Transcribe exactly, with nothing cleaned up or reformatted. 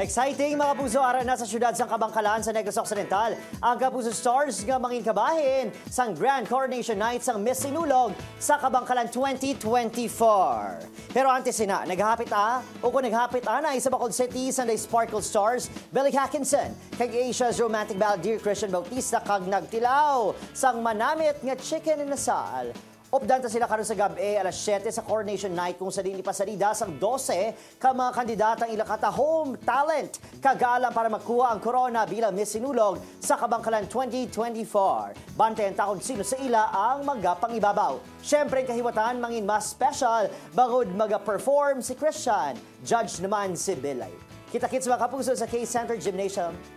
Exciting mga puso, ara na sa syudad sang Kabangkalan sa Negros Occidental. Ang Kapuso Stars nga mangin kabahin sang Grand Coronation Night sang Miss Sinulog sa Kabangkalan twenty twenty-four. Pero antes na, naghapit a o kung naghapit a na isa Bacol City sa Sparkle Stars, Billy Hackinson, kag Asia's romantic ballad Dear Christian Bautista kag nagtilaw sang manamit nga chicken in asal. Updanta sila karon sa gabi alas siyete sa Coronation Night kung sa din ipasalida sang dose ka mga kandidatang ilakata home talent kagalang para makuha ang corona bilang Miss Sinulog sa Kabangkalan twenty twenty-four. Bantayan taon sino sa ila ang magapangibabaw. Siyempre kahiwatan mangin mas special bangod maga-perform si Christian. Judge naman si Bilay. Kita-kits mga kapuso sa K-Center Gymnasium.